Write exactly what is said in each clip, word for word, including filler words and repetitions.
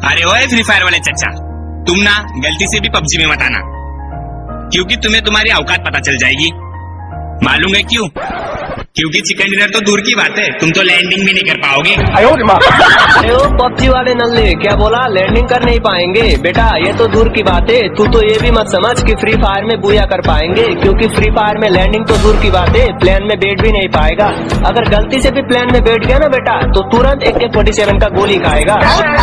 अरे ओए free fire वाले चच्चा, तुम ना गलती से भी पबजी में मत आना, क्योंकि तुम्हें तुम्हारी औकात पता चल जाएगी। मालूम है क्यों? क्योंकि चिकन डिनर तो दूर की बात है, तुम तो लैंडिंग भी नहीं कर पाओगे। अरे ओ पबजी वाले नल्ले, क्या बोला? लैंडिंग कर नहीं पाएंगे? बेटा ये तो दूर की बात है, तू तो ये भी मत समझ कि फ्री फायर में बूया कर पाएंगे, क्योंकि फ्री फायर में लैंडिंग तो दूर की बात है, प्लेन में बैठ भी नहीं पाएगा। अगर गलती से भी प्लेन में बैठ गया ना बेटा, तो तुरंत एक के फोर्टी सेवन का गोली खाएगा।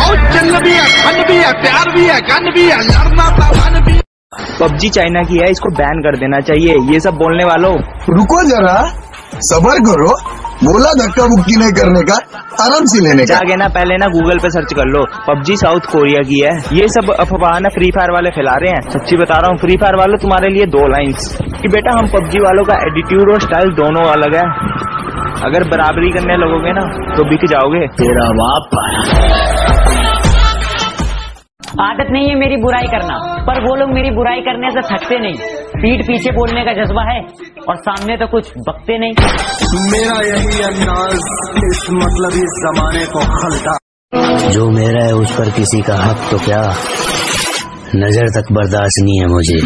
पबजी चाइना की है, इसको बैन कर देना चाहिए। ये सब बोलने वालों, रुको जरा, सबर करो। बोला धक्का मुक्की नहीं करने का, आराम से लेने का। जाके ना पहले ना गूगल पे सर्च कर लो, पबजी साउथ कोरिया की है। ये सब अफवाह ना फ्री फायर वाले फैला रहे हैं। सच्ची बता रहा हूँ फ्री फायर वालों, तुम्हारे लिए दो लाइंस कि बेटा हम पबजी वालों का एटीट्यूड और स्टाइल दोनों अलग है। अगर बराबरी करने लगोगे ना तो बिक जाओगे। तेरा बाप आदत नहीं है मेरी बुराई करना, पर वो लोग मेरी बुराई करने से थकते नहीं। पीठ पीछे बोलने का जज्बा है और सामने तो कुछ बकते नहीं। मेरा यही अंदाज इस मतलब इस जमाने को खलता। जो मेरा है उस पर किसी का हक तो क्या, नजर तक बर्दाश्त नहीं है मुझे।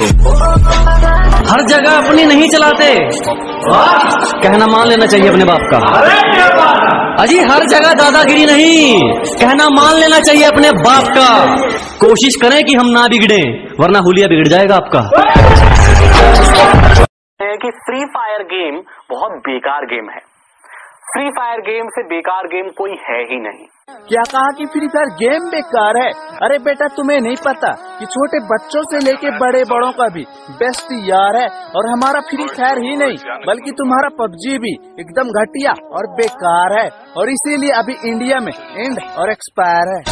हर जगह अपनी नहीं चलाते, कहना मान लेना चाहिए अपने बाप का। अजी हर जगह दादागिरी नहीं, कहना मान लेना चाहिए अपने बाप का। कोशिश करें कि हम ना बिगड़े, वरना हुलिया बिगड़ जाएगा आपका। कि फ्री फायर गेम बहुत बेकार गेम है। फ्री फायर गेम से बेकार गेम कोई है ही नहीं। क्या कहा कि फ्री फायर गेम बेकार है? अरे बेटा तुम्हें नहीं पता कि छोटे बच्चों से लेके बड़े बड़ों का भी बेस्ट यार है। और हमारा फ्री फायर ही नहीं बल्कि तुम्हारा पबजी भी एकदम घटिया और बेकार है, और इसीलिए अभी इंडिया में एंड और एक्सपायर है।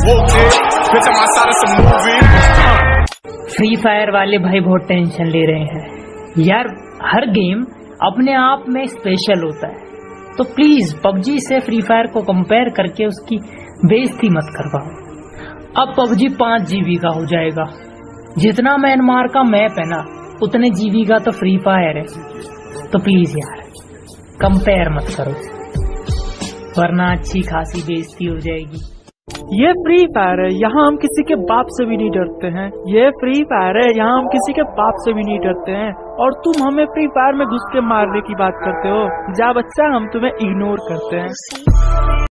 फ्री फायर वाले भाई बहुत टेंशन ले रहे हैं यार। हर गेम अपने आप में स्पेशल होता है, तो प्लीज पबजी से फ्री फायर को कंपेयर करके उसकी बेइज्जती मत करवाओ। अब पबजी पांच जीबी का हो जाएगा, जितना म्यांमार का मैप है ना उतने जीबी का तो फ्री फायर है। तो प्लीज यार कंपेयर मत करो, वरना अच्छी खासी बेइज्जती हो जाएगी। ये फ्री फायर है, यहाँ हम किसी के बाप से भी नहीं डरते हैं। ये फ्री फायर है, यहाँ हम किसी के बाप से भी नहीं डरते हैं। और तुम हमें फ्री फायर में घुस के मारने की बात करते हो। जा बच्चा, हम तुम्हें इग्नोर करते हैं।